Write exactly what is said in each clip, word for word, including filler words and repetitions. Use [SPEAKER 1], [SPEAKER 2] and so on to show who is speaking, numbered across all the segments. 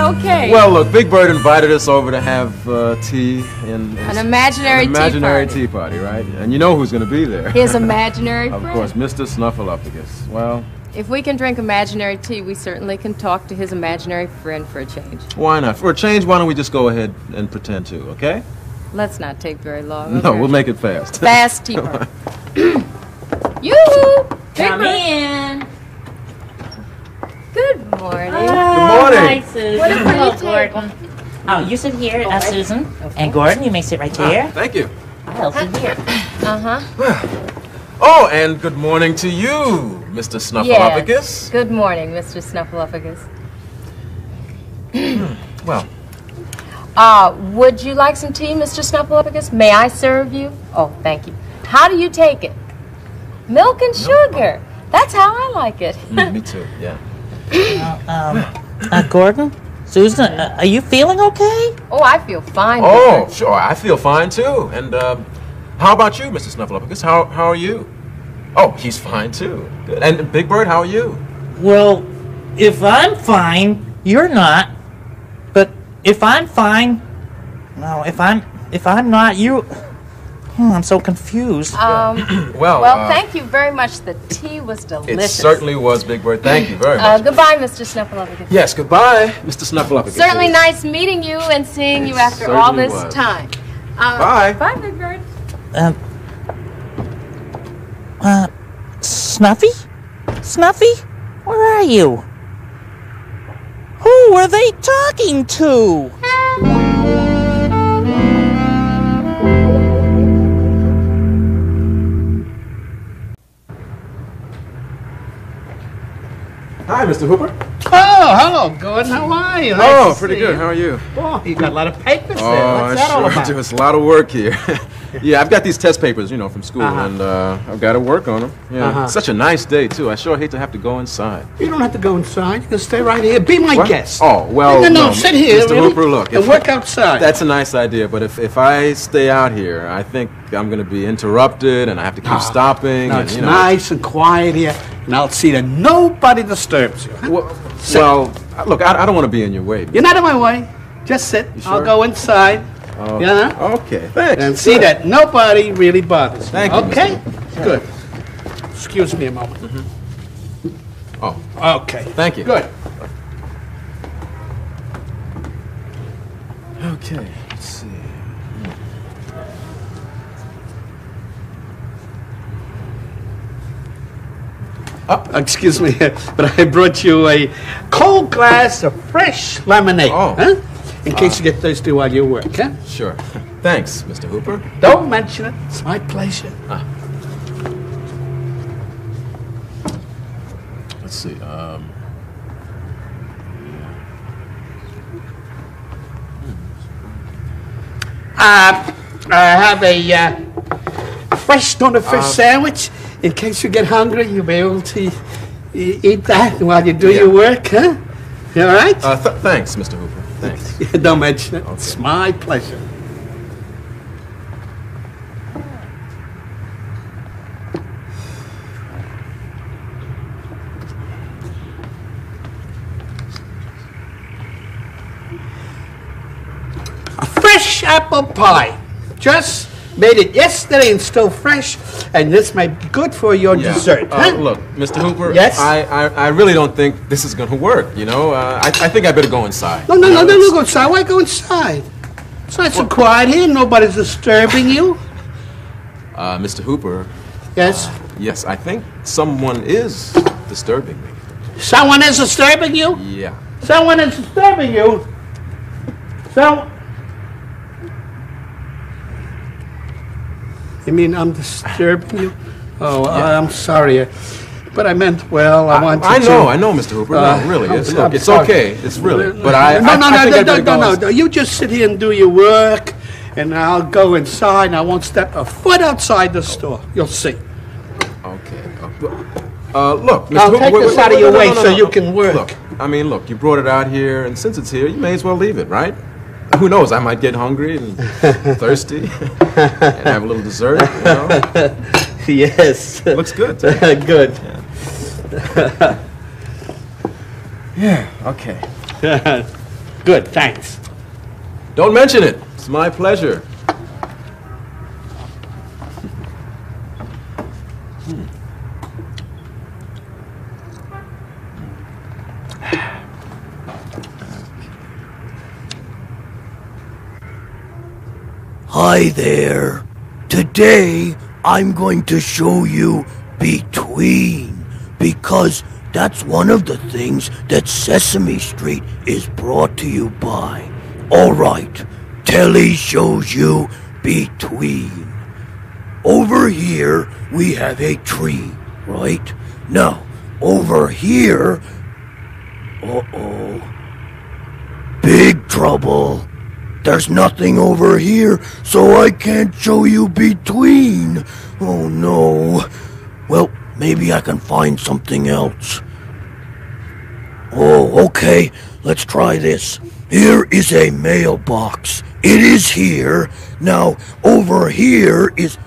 [SPEAKER 1] okay?
[SPEAKER 2] Well, look, Big Bird invited us over to have uh, tea in...
[SPEAKER 1] An imaginary,
[SPEAKER 2] an imaginary
[SPEAKER 1] tea
[SPEAKER 2] tea
[SPEAKER 1] party.
[SPEAKER 2] party, right? And you know who's going to be there.
[SPEAKER 1] His imaginary
[SPEAKER 2] Of
[SPEAKER 1] friend.
[SPEAKER 2] course, Mister Snuffleupagus. Well...
[SPEAKER 1] If we can drink imaginary tea, we certainly can talk to his imaginary friend for a change.
[SPEAKER 2] Why not? For a change, why don't we just go ahead and pretend to, okay?
[SPEAKER 1] Let's not take very long.
[SPEAKER 2] No, we'll make it fast.
[SPEAKER 1] Fast tea party. Yoo-hoo!
[SPEAKER 3] Come in.
[SPEAKER 1] Good morning.
[SPEAKER 2] Good morning.
[SPEAKER 3] Hi, Susan.
[SPEAKER 1] What a pretty
[SPEAKER 3] Hello,
[SPEAKER 1] table.
[SPEAKER 3] Gordon. Oh, you sit here, uh, Susan. And Gordon, you may sit right there.
[SPEAKER 2] Ah, thank you.
[SPEAKER 3] I'll sit here.
[SPEAKER 1] Uh-huh.
[SPEAKER 2] Oh, and good morning to you, Mister Snuffleupagus.
[SPEAKER 1] Yes. Good morning, Mister Snuffleupagus.
[SPEAKER 2] Well,
[SPEAKER 1] Uh, would you like some tea, Mister Snuffleupagus? May I serve you? Oh, thank you. How do you take it? Milk and sugar. That's how I like it.
[SPEAKER 2] mm, me too, yeah.
[SPEAKER 3] Uh, um, uh, Gordon, Susan, uh, are you feeling okay?
[SPEAKER 1] Oh, I feel fine.
[SPEAKER 2] Oh,
[SPEAKER 1] Richard.
[SPEAKER 2] sure, I feel fine too. And um, how about you, Mister Snuffleupagus? How, how are you? Oh, he's fine too. Good. And Big Bird, how are you?
[SPEAKER 3] Well, if I'm fine, you're not. But if I'm fine, no, if I'm if I'm not, you. Hmm, I'm so confused.
[SPEAKER 1] Um,
[SPEAKER 2] Well,
[SPEAKER 1] well,
[SPEAKER 2] uh,
[SPEAKER 1] thank you very much. The tea was
[SPEAKER 2] It
[SPEAKER 1] delicious.
[SPEAKER 2] certainly was, Big Bird. Thank you very
[SPEAKER 1] Uh,
[SPEAKER 2] much.
[SPEAKER 1] goodbye, Mister Snuffleupagus.
[SPEAKER 2] Yes, goodbye, Mister Snuffleupagus.
[SPEAKER 1] Certainly nice meeting you and seeing
[SPEAKER 2] It
[SPEAKER 1] you after all
[SPEAKER 2] certainly
[SPEAKER 1] this
[SPEAKER 2] was.
[SPEAKER 1] time. Uh,
[SPEAKER 2] Bye.
[SPEAKER 1] Bye, Big Bird.
[SPEAKER 3] Um, uh, Snuffy? Snuffy? Where are you? Who were they talking to?
[SPEAKER 2] Hi, Mister Hooper.
[SPEAKER 4] Oh, hello, Gordon. How are you? Nice
[SPEAKER 2] Oh,
[SPEAKER 4] to
[SPEAKER 2] pretty
[SPEAKER 4] see
[SPEAKER 2] good.
[SPEAKER 4] you.
[SPEAKER 2] How are you?
[SPEAKER 4] Oh, you got a lot of papers there.
[SPEAKER 2] Oh,
[SPEAKER 4] What's that
[SPEAKER 2] sure
[SPEAKER 4] all about?
[SPEAKER 2] do. It's a lot of work here. Yeah, I've got these test papers, you know, from school,
[SPEAKER 4] Uh-huh.
[SPEAKER 2] and uh, I've got to work on them. Yeah,
[SPEAKER 4] Uh-huh.
[SPEAKER 2] it's such a nice day too. I sure hate to have to go inside.
[SPEAKER 4] You don't have to go inside. You can stay right here. Be my
[SPEAKER 2] What?
[SPEAKER 4] guest.
[SPEAKER 2] Oh, well,
[SPEAKER 4] no, no,
[SPEAKER 2] no,
[SPEAKER 4] sit here,
[SPEAKER 2] Mister
[SPEAKER 4] really,
[SPEAKER 2] Hooper, look,
[SPEAKER 4] and
[SPEAKER 2] if-
[SPEAKER 4] work outside.
[SPEAKER 2] That's a nice idea, but if, if I stay out here, I think I'm going to be interrupted, and I have to keep
[SPEAKER 4] No.
[SPEAKER 2] stopping.
[SPEAKER 4] No,
[SPEAKER 2] and,
[SPEAKER 4] it's
[SPEAKER 2] you know,
[SPEAKER 4] nice and quiet here, and I'll see that nobody disturbs you. huh?
[SPEAKER 2] Well,
[SPEAKER 4] Sit.
[SPEAKER 2] well look, I, I don't want to be in your way.
[SPEAKER 4] You're not in my way. Just sit.
[SPEAKER 2] You
[SPEAKER 4] I'll
[SPEAKER 2] sure?
[SPEAKER 4] go inside.
[SPEAKER 2] Oh,
[SPEAKER 4] You know?
[SPEAKER 2] Okay, thanks.
[SPEAKER 4] And see
[SPEAKER 2] Good.
[SPEAKER 4] that nobody really bothers
[SPEAKER 2] Thank
[SPEAKER 4] you.
[SPEAKER 2] you,
[SPEAKER 4] Okay? Good. Excuse me a moment.
[SPEAKER 2] Oh,
[SPEAKER 4] Okay.
[SPEAKER 2] thank you.
[SPEAKER 4] Good.
[SPEAKER 2] Okay, let's see.
[SPEAKER 4] Oh, excuse me, but I brought you a cold glass of fresh lemonade.
[SPEAKER 2] Oh.
[SPEAKER 4] Huh? In case you get thirsty while you work, huh?
[SPEAKER 2] Sure. Thanks, Mister Hooper.
[SPEAKER 4] Don't mention it. It's my pleasure.
[SPEAKER 2] Let's see. Um,
[SPEAKER 4] Uh, I have a uh, fresh tuna fish
[SPEAKER 2] Uh,
[SPEAKER 4] sandwich. In case you get hungry, you'll be able to e- eat that while you do
[SPEAKER 2] Yeah.
[SPEAKER 4] your work, huh? You all right?
[SPEAKER 2] uh, th thanks, Mister Hooper. Thanks.
[SPEAKER 4] Don't mention it. It's my pleasure. A fresh apple pie. Just made it yesterday and still fresh, and this might be good for your
[SPEAKER 2] Yeah.
[SPEAKER 4] dessert.
[SPEAKER 2] Uh,
[SPEAKER 4] huh?
[SPEAKER 2] look, Mister Hooper.
[SPEAKER 4] Yes?
[SPEAKER 2] I, I, I really don't think this is going to work. You know, uh, I, I think I better go inside.
[SPEAKER 4] No, no,
[SPEAKER 2] You
[SPEAKER 4] no,
[SPEAKER 2] know,
[SPEAKER 4] no,
[SPEAKER 2] it's-
[SPEAKER 4] no, go inside. Why go inside? It's nice and quiet here. Nobody's disturbing you.
[SPEAKER 2] Uh, Mister Hooper.
[SPEAKER 4] Yes?
[SPEAKER 2] Yes, I think someone is disturbing me.
[SPEAKER 4] Someone is disturbing you?
[SPEAKER 2] Yeah.
[SPEAKER 4] Someone is disturbing you? So... You mean I'm disturbing you? Oh,
[SPEAKER 2] Yeah.
[SPEAKER 4] I'm sorry. But I meant well. I,
[SPEAKER 2] I,
[SPEAKER 4] wanted
[SPEAKER 2] I
[SPEAKER 4] to...
[SPEAKER 2] know, I know, Mister Hooper.
[SPEAKER 4] Uh,
[SPEAKER 2] no, really.
[SPEAKER 4] I'm
[SPEAKER 2] It's,
[SPEAKER 4] so-
[SPEAKER 2] look,
[SPEAKER 4] I'm
[SPEAKER 2] it's
[SPEAKER 4] sorry.
[SPEAKER 2] okay. It's really. But I,
[SPEAKER 4] no,
[SPEAKER 2] I,
[SPEAKER 4] no,
[SPEAKER 2] I
[SPEAKER 4] no,
[SPEAKER 2] think
[SPEAKER 4] no,
[SPEAKER 2] I
[SPEAKER 4] no,
[SPEAKER 2] better
[SPEAKER 4] no,
[SPEAKER 2] go
[SPEAKER 4] no,
[SPEAKER 2] ins-
[SPEAKER 4] no. You just sit here and do your work, and I'll go inside, and I won't step a foot outside the store. You'll see.
[SPEAKER 2] Okay. Uh, look, Mister
[SPEAKER 4] I'll
[SPEAKER 2] Hooper.
[SPEAKER 4] take
[SPEAKER 2] wait,
[SPEAKER 4] this
[SPEAKER 2] wait,
[SPEAKER 4] out of
[SPEAKER 2] wait,
[SPEAKER 4] your
[SPEAKER 2] no,
[SPEAKER 4] way
[SPEAKER 2] no, no,
[SPEAKER 4] so
[SPEAKER 2] no,
[SPEAKER 4] you
[SPEAKER 2] no.
[SPEAKER 4] can work.
[SPEAKER 2] Look, I mean, look, you brought it out here, and since it's here, you may as well leave it, right? Who knows? I might get hungry and thirsty and have a little dessert. You know?
[SPEAKER 4] Yes.
[SPEAKER 2] Looks good. too.
[SPEAKER 4] Good.
[SPEAKER 2] Yeah. Okay.
[SPEAKER 4] Good, thanks.
[SPEAKER 2] Don't mention it. It's my pleasure.
[SPEAKER 5] Hi there. Today, I'm going to show you between, because that's one of the things that Sesame Street is brought to you by. All right, Telly shows you between. Over here, we have a tree, right? Now, over here, uh-oh, big trouble. There's nothing over here, so I can't show you between. Oh no. Well, maybe I can find something else. Oh, okay. Let's try this. Here is a mailbox. It is here. Now, over here is...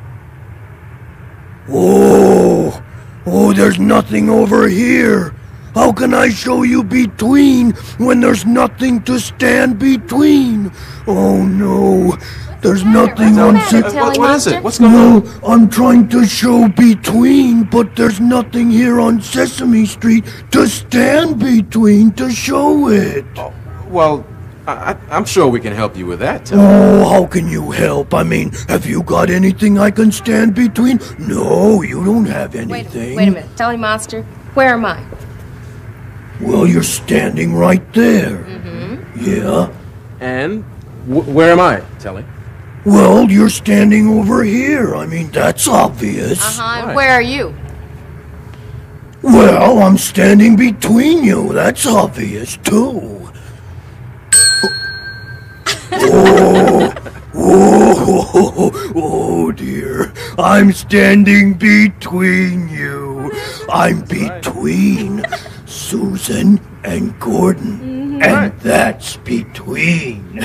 [SPEAKER 5] Oh, oh, there's nothing over here. How can I show you between when there's nothing to stand between? Oh no, there's nothing on
[SPEAKER 1] Sesame
[SPEAKER 2] Uh, what, what is it? What's going
[SPEAKER 5] No,
[SPEAKER 2] on?
[SPEAKER 5] I'm trying to show between, but there's nothing here on Sesame Street to stand between to show it.
[SPEAKER 2] Oh, well, I, I, I'm sure we can help you with that, Telly.
[SPEAKER 5] Oh, how can you help? I mean, have you got anything I can stand between? No, you don't have
[SPEAKER 1] Wait,
[SPEAKER 5] anything.
[SPEAKER 1] wait a minute. Telly Monster, where am I?
[SPEAKER 5] Well, you're standing right there.
[SPEAKER 1] Mm-hmm.
[SPEAKER 5] Yeah.
[SPEAKER 2] And wh where am I, Telly?
[SPEAKER 5] Well, you're standing over here. I mean, that's obvious.
[SPEAKER 1] Uh-huh, and
[SPEAKER 2] Right.
[SPEAKER 1] where are you?
[SPEAKER 5] Well, I'm standing between you. That's obvious, too. Oh, oh, oh, dear. I'm standing between you. I'm between Susan and Gordon.
[SPEAKER 1] Mm-hmm.
[SPEAKER 5] And
[SPEAKER 2] Right.
[SPEAKER 5] that's between.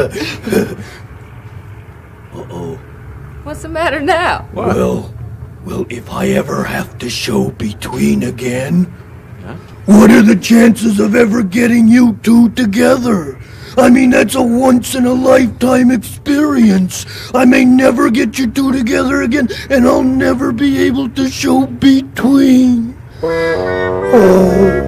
[SPEAKER 5] Uh-oh.
[SPEAKER 1] What's the matter now?
[SPEAKER 2] What?
[SPEAKER 5] Well, well, if I ever have to show between again,
[SPEAKER 2] Yeah?
[SPEAKER 5] what are the chances of ever getting you two together? I mean, that's a once-in-a-lifetime experience. I may never get you two together again, and I'll never be able to show between. Oh.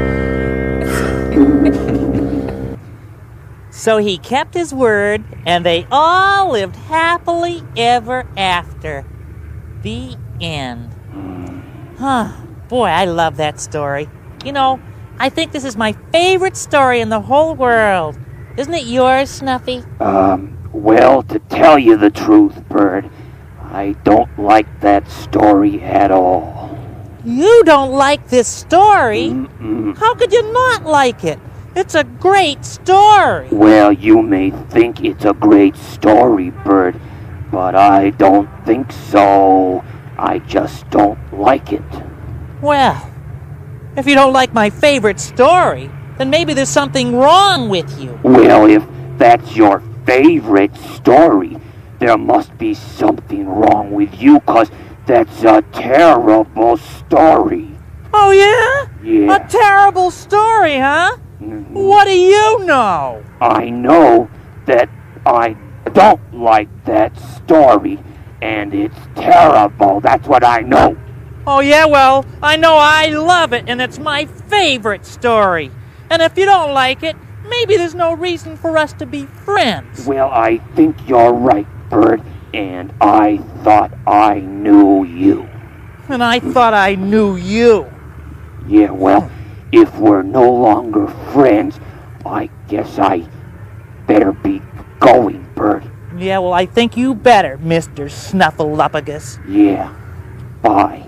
[SPEAKER 3] So he kept his word, and they all lived happily ever after. The end. Huh. Boy, I love that story. You know, I think this is my favorite story in the whole world. Isn't it yours, Snuffy?
[SPEAKER 6] Um, well, to tell you the truth, Bird, I don't like that story at all.
[SPEAKER 3] You don't like this story?
[SPEAKER 6] Mm-mm.
[SPEAKER 3] How could you not like it? It's a great story.
[SPEAKER 6] Well, you may think it's a great story, Bird, but I don't think so. I just don't like it.
[SPEAKER 3] Well, if you don't like my favorite story, then maybe there's something wrong with you.
[SPEAKER 6] Well, if that's your favorite story, there must be something wrong with you, 'cause that's a terrible story.
[SPEAKER 3] Oh, yeah?
[SPEAKER 6] Yeah.
[SPEAKER 3] A terrible story, huh?
[SPEAKER 6] Mhm.
[SPEAKER 3] What do you know?
[SPEAKER 6] I know that I don't like that story, and it's terrible. That's what I know.
[SPEAKER 3] Oh, yeah, well, I know I love it, and it's my favorite story. And if you don't like it, maybe there's no reason for us to be friends.
[SPEAKER 6] Well, I think you're right, Bird, and I thought I knew you.
[SPEAKER 3] And I thought I knew you.
[SPEAKER 6] Yeah, well, if we're no longer friends, I guess I better be going, Bird.
[SPEAKER 3] Yeah, well, I think you better, Mister Snuffleupagus.
[SPEAKER 6] Yeah, bye.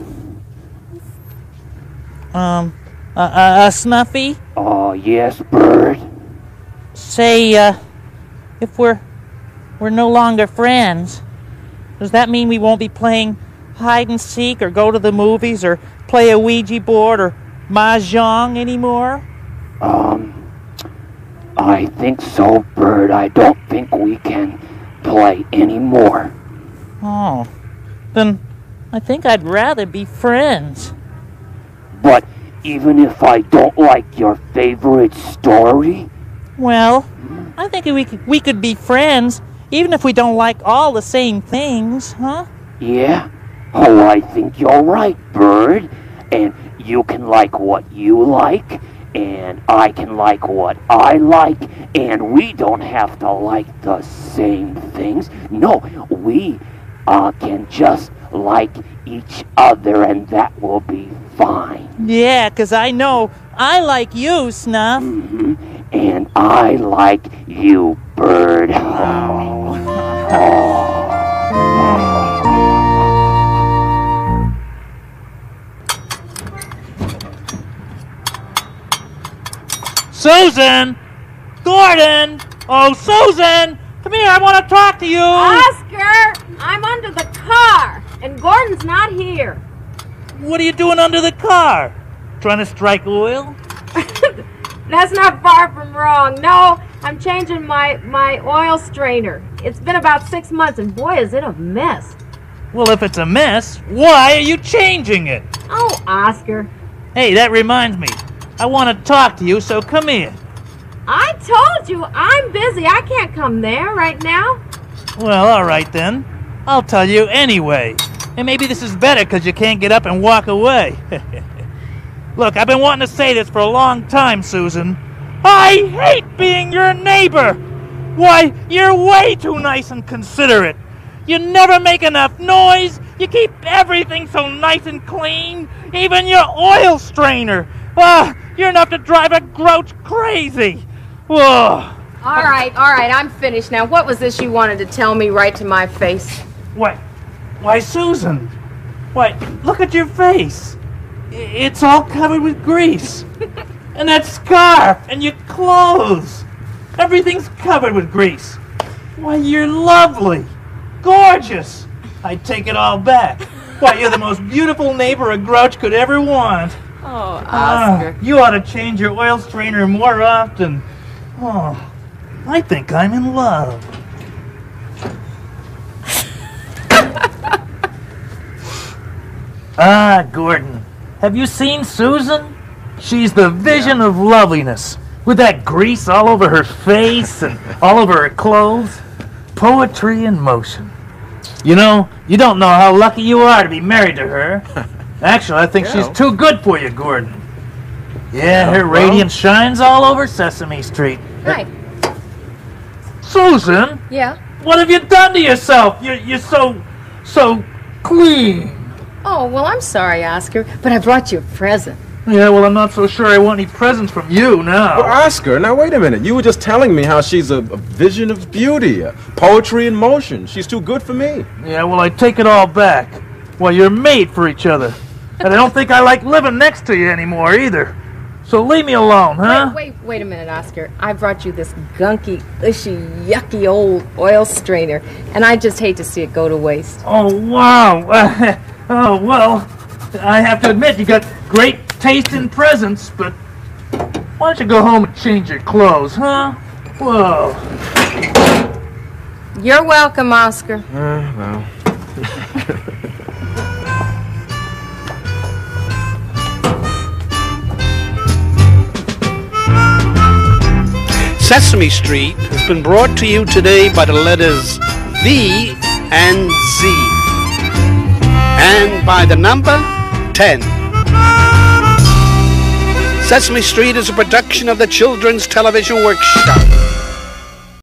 [SPEAKER 3] Um, uh, uh, uh, Snuffy?
[SPEAKER 6] Oh, yes, Bird?
[SPEAKER 3] Say, uh, if we're, we're no longer friends, does that mean we won't be playing hide and seek or go to the movies or play a Ouija board or mahjong anymore?
[SPEAKER 6] Um, I think so, Bird. I don't think we can play anymore.
[SPEAKER 3] Oh, then I think I'd rather be friends.
[SPEAKER 6] But even if I don't like your favorite story,
[SPEAKER 3] Well, I think we could, we could be friends, even if we don't like all the same things, huh?
[SPEAKER 6] Yeah? Oh, I think you're right, Bird. And you can like what you like, and I can like what I like, and we don't have to like the same things. No, we uh, can just like each other, and that will be fine.
[SPEAKER 3] Yeah, 'cause I know I like you, Snuff.
[SPEAKER 6] Mm-hmm. And I like you, Bird. Oh. Oh.
[SPEAKER 3] Susan! Gordon! Oh, Susan! Come here, I want to talk to you!
[SPEAKER 1] Oscar! I'm under the car, and Gordon's not here.
[SPEAKER 3] What are you doing under the car? Trying to strike oil?
[SPEAKER 1] That's not far from wrong. No, I'm changing my, my oil strainer. It's been about six months, and boy, is it a mess.
[SPEAKER 3] Well, if it's a mess, why are you changing it?
[SPEAKER 1] Oh, Oscar.
[SPEAKER 3] Hey, that reminds me. I want to talk to you, so come here.
[SPEAKER 1] I told you, I'm busy. I can't come there right now.
[SPEAKER 3] Well, all right then. I'll tell you anyway. And maybe this is better because you can't get up and walk away. Look, I've been wanting to say this for a long time, Susan. I hate being your neighbor. Why, you're way too nice and considerate. You never make enough noise. You keep everything so nice and clean. Even your oil strainer. Ah, you're enough to drive a grouch crazy. Whoa.
[SPEAKER 1] All right, all right, I'm finished now. What was this you wanted to tell me right to my face?
[SPEAKER 3] Why, why, Susan? Why, look at your face. I- It's all covered with grease. And that scarf and your clothes. Everything's covered with grease. Why, you're lovely. Gorgeous. I take it all back. Why, you're the most beautiful neighbor a grouch could ever want.
[SPEAKER 1] Oh,
[SPEAKER 3] Ah,
[SPEAKER 1] Oscar.
[SPEAKER 3] you ought to change your oil strainer more often. Oh, I think I'm in love. Ah, Gordon, have you seen Susan? She's the vision of loveliness, with that grease all over her face and all over her clothes. Poetry in motion. You know, you don't know how lucky you are to be married to her. Actually, I think
[SPEAKER 2] Yeah.
[SPEAKER 3] she's too good for you, Gordon. Yeah, her
[SPEAKER 2] well-
[SPEAKER 3] radiance shines all over Sesame Street.
[SPEAKER 1] Hi.
[SPEAKER 3] Susan,
[SPEAKER 1] Yeah?
[SPEAKER 3] what have you done to yourself? You're, you're so, so clean.
[SPEAKER 1] Oh, well, I'm sorry, Oscar, but I brought you a present.
[SPEAKER 3] Yeah, well, I'm not so sure I want any presents from you now.
[SPEAKER 2] Well, Oscar, now wait a minute. You were just telling me how she's a, a vision of beauty, a poetry in motion. She's too good for me.
[SPEAKER 3] Yeah, well, I take it all back. Well, you're made for each other. And I don't think I like living next to you anymore either. So leave me alone, huh?
[SPEAKER 1] Wait, wait, wait a minute, Oscar. I brought you this gunky, ushy, yucky old oil strainer, and I just hate to see it go to waste.
[SPEAKER 3] Oh, wow. Oh, well, I have to admit you got great taste in presents, but why don't you go home and change your clothes, huh? Whoa.
[SPEAKER 1] You're welcome, Oscar.
[SPEAKER 2] Uh, well.
[SPEAKER 4] Sesame Street has been brought to you today by the letters V and Z, and by the number ten. Sesame Street is a production of the Children's Television Workshop.